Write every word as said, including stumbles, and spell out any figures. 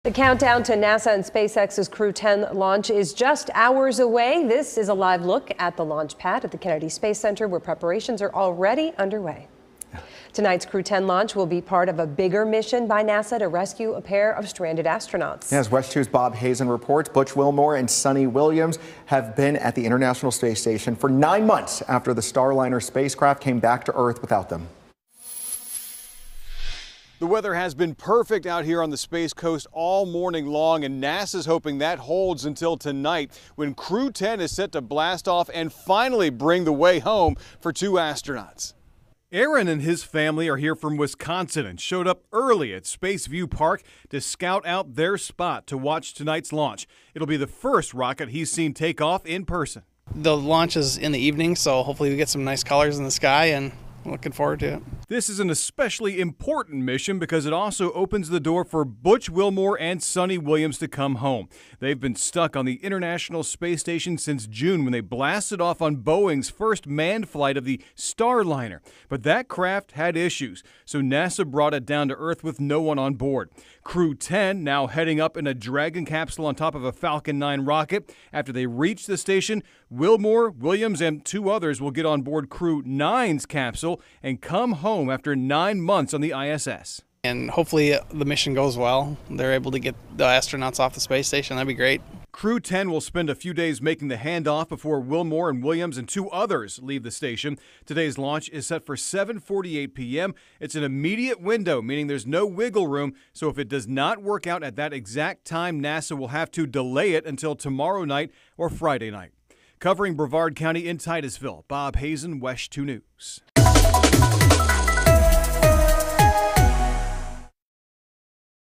The countdown to NASA and SpaceX's Crew ten launch is just hours away. This is a live look at the launch pad at the Kennedy Space Center, where preparations are already underway. Tonight's Crew ten launch will be part of a bigger mission by NASA to rescue a pair of stranded astronauts. As West two's Bob Hazen reports, Butch Wilmore and Suni Williams have been at the International Space Station for nine months after the Starliner spacecraft came back to Earth without them. The weather has been perfect out here on the Space Coast all morning long, and NASA's hoping that holds until tonight, when Crew ten is set to blast off and finally bring the way home for two astronauts. Aaron and his family are here from Wisconsin and showed up early at Space View Park to scout out their spot to watch tonight's launch. It'll be the first rocket he's seen take off in person. The launch is in the evening, so hopefully we get some nice colors in the sky, and looking forward to it. This is an especially important mission because it also opens the door for Butch Wilmore and Suni Williams to come home. They've been stuck on the International Space Station since June, when they blasted off on Boeing's first manned flight of the Starliner. But that craft had issues, so NASA brought it down to Earth with no one on board. Crew ten now heading up in a Dragon capsule on top of a Falcon nine rocket. After they reach the station, Wilmore, Williams, and two others will get on board Crew nine's capsule and come home after nine months on the I S S. And hopefully the mission goes well. They're able to get the astronauts off the space station. That'd be great. Crew ten will spend a few days making the handoff before Wilmore and Williams and two others leave the station. Today's launch is set for seven forty-eight p m It's an immediate window, meaning there's no wiggle room. So if it does not work out at that exact time, NASA will have to delay it until tomorrow night or Friday night. Covering Brevard County in Titusville, Bob Hazen, West two News.